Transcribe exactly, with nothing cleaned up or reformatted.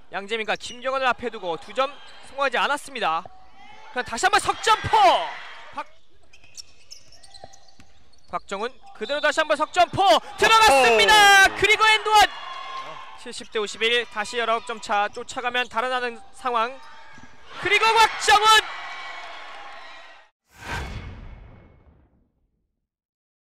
양재민과 김경원을 앞에 두고 두 점 성공하지 않았습니다. 그럼 다시 한번 석점포! 박... 박정훈 그대로 다시 한번 석점포! 들어갔습니다! 오. 그리고 엔드원! 칠십 대 오십일 다시 열아홉 점 차 쫓아가면 달아나는 상황. 그리고 박정훈!